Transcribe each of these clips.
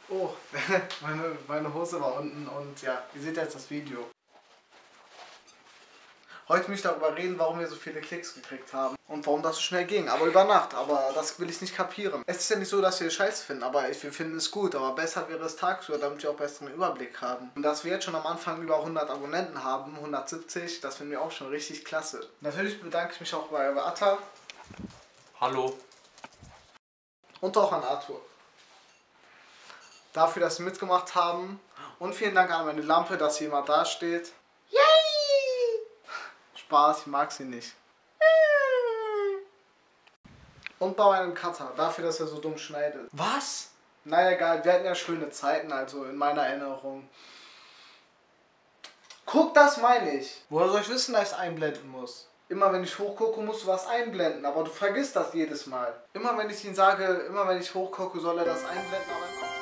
Oh, meine Hose war unten und ja, ihr seht jetzt das Video. Heute möchte ich darüber reden, warum wir so viele Klicks gekriegt haben und warum das so schnell ging, aber über Nacht, aber das will ich nicht kapieren. Es ist ja nicht so, dass wir es scheiße finden, aber wir finden es gut, aber besser wäre es tagsüber, damit wir auch besseren Überblick haben. Und dass wir jetzt schon am Anfang über 100 Abonnenten haben, 170, das finden wir auch schon richtig klasse. Natürlich bedanke ich mich auch bei Atta. Hallo. Und auch an Arthur. Dafür, dass sie mitgemacht haben. Und vielen Dank an meine Lampe, dass sie immer da steht. Yay! Spaß, ich mag sie nicht. Und bei meinem Cutter, dafür, dass er so dumm schneidet. Was? Naja, egal, wir hatten ja schöne Zeiten, also in meiner Erinnerung. Guck, das meine ich. Woher soll ich wissen, dass ich es einblenden muss? Immer wenn ich hochgucke, musst du was einblenden, aber du vergisst das jedes Mal. Immer wenn ich ihn sage, immer wenn ich hochgucke, soll er das einblenden, aber...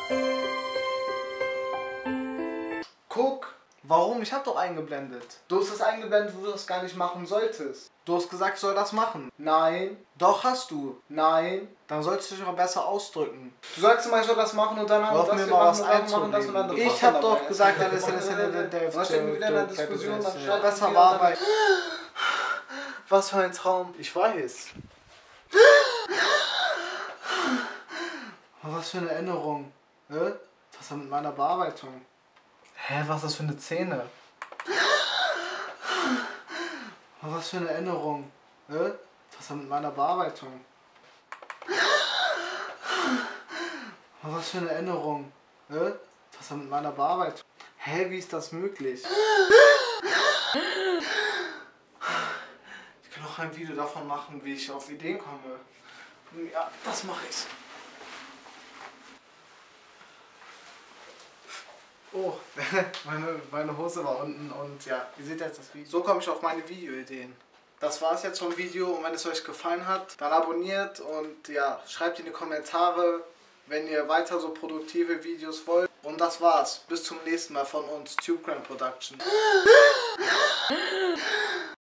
Guck, warum? Ich hab doch eingeblendet. Du hast das eingeblendet, wo du das gar nicht machen solltest. Du hast gesagt, ich soll das machen. Nein. Doch, hast du. Nein. Dann solltest du dich aber besser ausdrücken. Du sagst immer, ich soll das machen und dann haben wir das gemacht. Ich hab doch gesagt, dann ist das wieder eine Diskussion, dann besser war bei... Was für ein Traum. Ich weiß. Was für eine Erinnerung. Was war mit meiner Bearbeitung? Hä, was ist das für eine Szene? Was für eine Erinnerung? Was war mit meiner Bearbeitung? Was für eine Erinnerung? Was war mit meiner Bearbeitung? Hä, wie ist das möglich? Ich kann auch ein Video davon machen, wie ich auf Ideen komme. Ja, das mache ich. Oh, meine Hose war unten und ja, ihr seht jetzt das Video. So komme ich auf meine Videoideen. Das war es jetzt vom Video und wenn es euch gefallen hat, dann abonniert und ja, schreibt in die Kommentare, wenn ihr weiter so produktive Videos wollt. Und das war's. Bis zum nächsten Mal von uns, TubeGram Production.